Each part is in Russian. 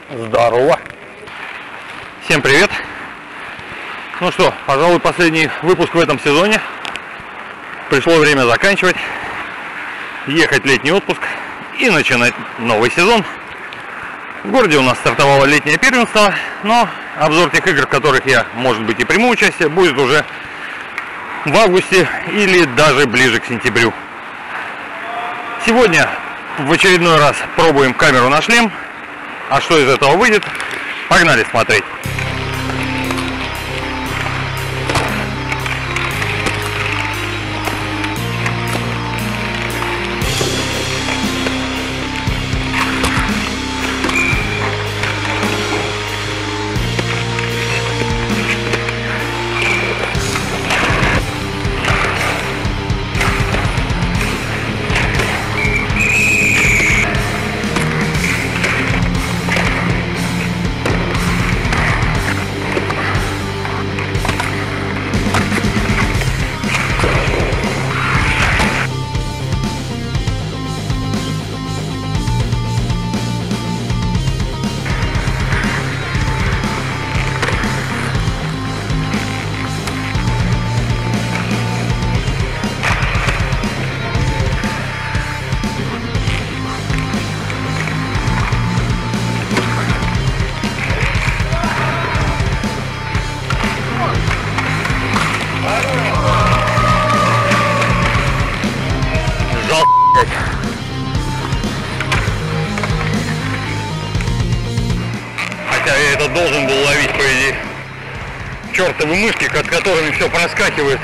Здорово! Всем привет! Ну что, пожалуй, последний выпуск в этом сезоне. Пришло время заканчивать, ехать в летний отпуск и начинать новый сезон. В городе у нас стартовало летнее первенство, но обзор тех игр, в которых я, может быть, и приму участие, будет уже в августе или даже ближе к сентябрю. Сегодня в очередной раз пробуем камеру на шлем. А что из этого выйдет? Погнали смотреть. Хотя я это должен был ловить, по идее. Чертовы мышки, от которыми все проскакивает.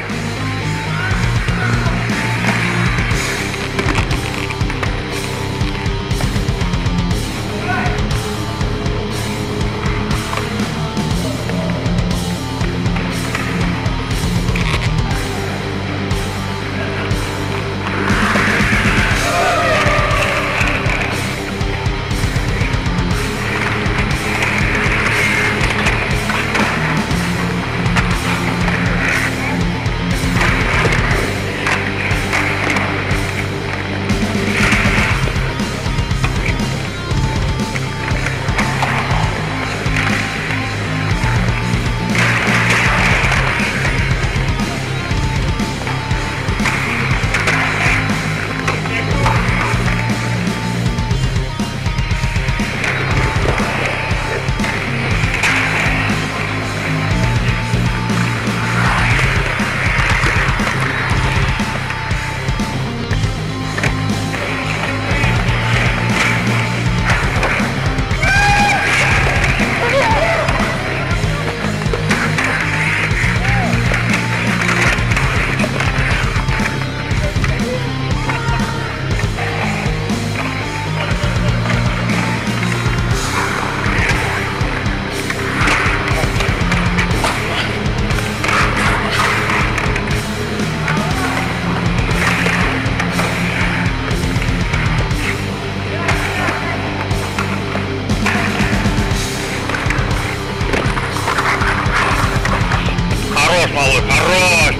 Малой, хорош!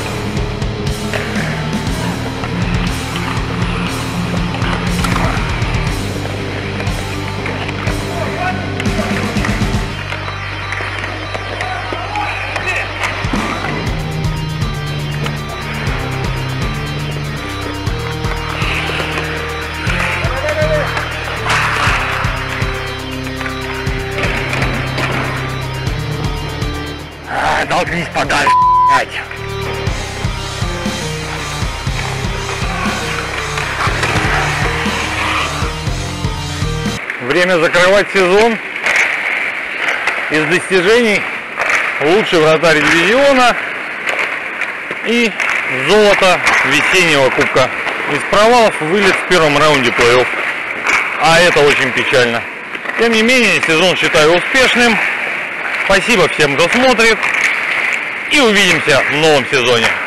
Долгнись подальше, блядь. Время закрывать сезон. Из достижений лучший вратарь дивизиона и золото весеннего кубка. Из провалов вылет в первом раунде плей-офф. А это очень печально. Тем не менее, сезон считаю успешным. Спасибо всем, кто смотрит. И увидимся в новом сезоне.